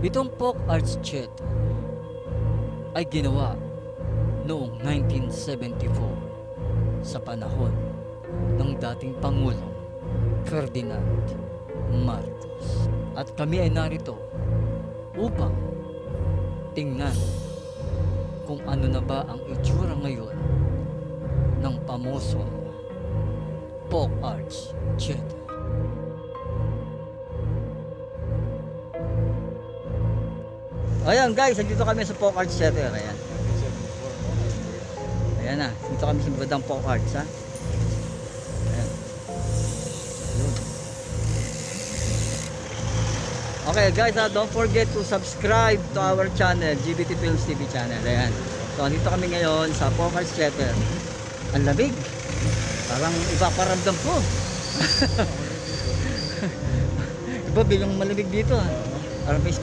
Itong folk arts jet ay ginawa noong 1974 sa panahon ng dating Pangulong Ferdinand Marcos. At kami ay narito upang tingnan kung ano na ba ang itsura ngayon ng pamosong folk arts jet. Ayan guys, dito kami sa folk arts jet. Ayan. Ayan na, dito kami sa magandang folk arts ha. Ayan. Okay guys, don't forget to subscribe to our channel, GBT Films TV channel. Ayan. So, dito kami ngayon sa folk arts jet. Ang lamig. Parang ipaparamdam ko. Iba, bilang malamig dito ha. Parang may